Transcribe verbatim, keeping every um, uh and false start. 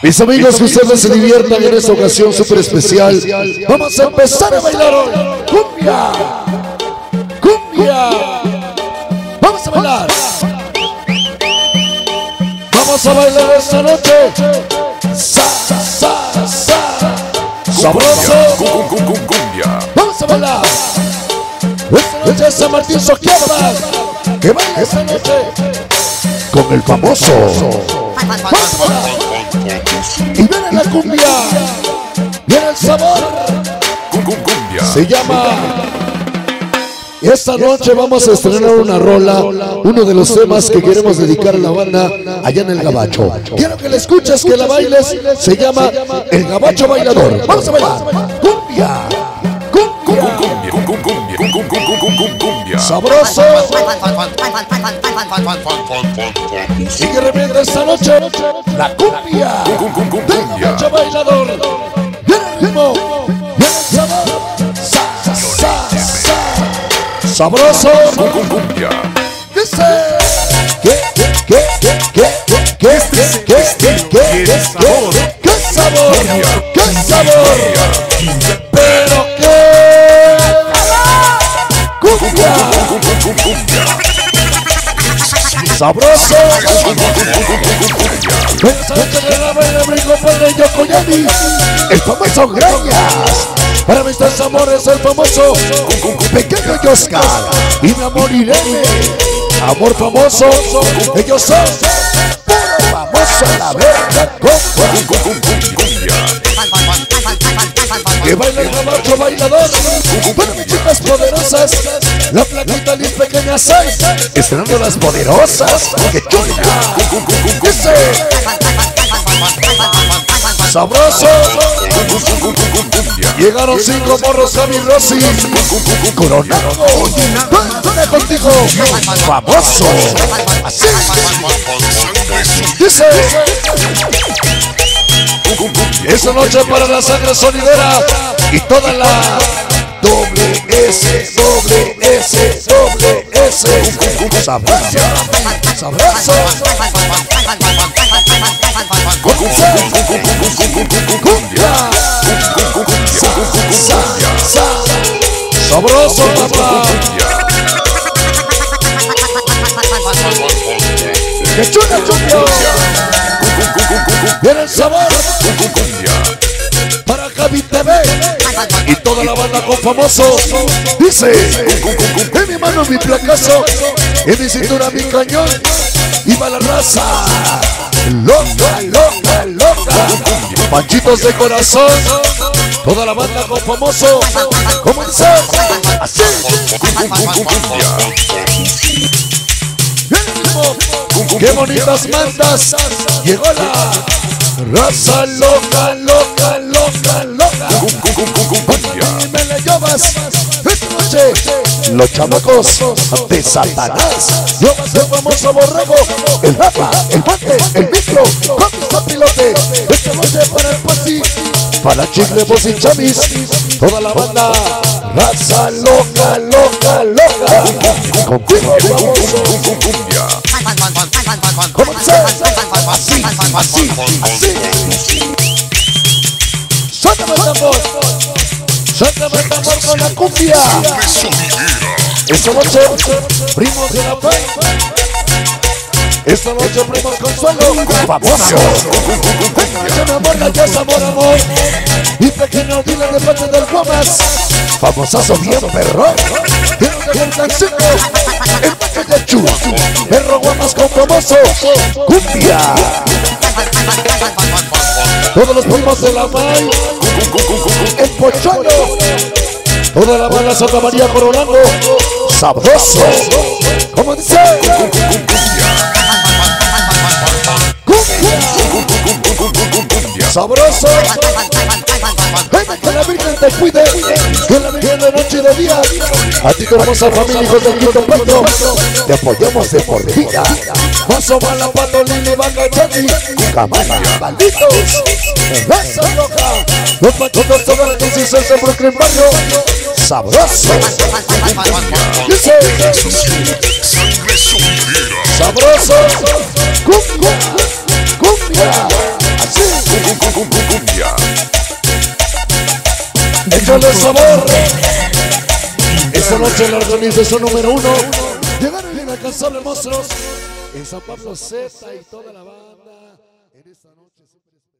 Mis amigos, que ustedes se diviertan en esta ocasión súper especial. Vamos a empezar a bailar hoy. ¡Cumbia! ¡Cumbia! ¡Vamos a bailar! Vamos a bailar esta noche. ¡Sa, sa, sa! ¡Sabroso! ¡Cumbia! ¡Vamos a bailar! Esta noche es San Martín Soquiabra. Que baila esta noche con el famoso. ¡Vamos a bailar! Y viene la cumbia, viene el sabor. Cumbia. Se llama. Esta noche vamos a estrenar una rola, uno de los temas que queremos dedicar a la banda allá en el Gabacho. Quiero que la escuches, que la bailes. Se llama El Gabacho Bailador. Vamos a bailar. Cumbia, cumbia, cumbia. Sabroso. Y que revienta esta noche la cumbia del Gabacho Bailador. Viene el ritmo, viene el sabor. Sa, sa, sa. Sabroso. Cumbia. Dice ¿Qué, qué, qué, qué, qué, qué, qué, qué, qué, qué, qué sabor? ¿Qué sabor? Pero qué cumbia. Sabroso. El famoso Greñas. Para mis tres amores, el famoso Pequeño Oscar y mi amor Irene. Amor famoso, ellos son puro famoso, la verdad. Que baila el Gabacho Bailador. Para mis chicas poderosas, la flaquita Liz Pequeña seis, estrenando las poderosas. ¡Qué chula! Dice sabroso. Llegaron cinco morros, Javi Rossi Coronado. ¿Dónde contigo? Famoso. Así. Dice esa noche para la sangre sonidera y toda la doble S, doble S, doble S. Sabroso. Sabroso. Sabroso, papá. ¡Qué chula, chula! Viene el sabor para Javi T V y toda la banda con famoso. Dice en mi mano mi placazo, en mi cintura mi cañón y va la raza loca, loca, loca. Panchitos de corazón, toda la banda con famoso. ¿Cómo dice? Así. Qué bonitas mantas. Llegó la raza loca, loca, loca, loca. Y me la llevas esta noche. Los chamacos de Satanás. Llevas el famoso borrego, el Rafa, el Bate, el micro, con mis pilote. Esta noche para el Pati, para Chicle, Vos y Chamis. Toda la banda, raza loca, loca, loca. Contigo famoso. ¿Cómo dice? Así, así, así. Suéltame el tambor. Suéltame el tambor con la cumbia. Esta noche, primos de la paz. Esta noche, primos Consuelo. Famoso. Ya me amor, ya es amor, amor. Y pequeño dile de parte del Guamas. Famosazo bien perrón. Quiero dejar el taxito. El macho de Chu. Perro Guamas con famoso. Cumbia. Todos los primos de la May. El Pocholo. Toda la banda Santa María Coronando. Sabroso. ¿Cómo dice? Cumbia. Sabroso. Ven, que la Virgen te cuide, que la Virgen de noche y de día. A ti tu hermosa familia, hijos del quinto pacto, te apoyamos de por vida. Paso mala, pato, Lili, Vaca, Chati, Camara, malditos. Esa loca, los machotos, todas las consistencias de Brooklyn Barrio. Sabroso. Dice sabroso. Cumbia, cumbia. Así. Cumbia. Échale sabor. Esta noche la organización número uno. Llegaron inalcanzables monstruos en San Pablo Z y toda la banda. En esta noche.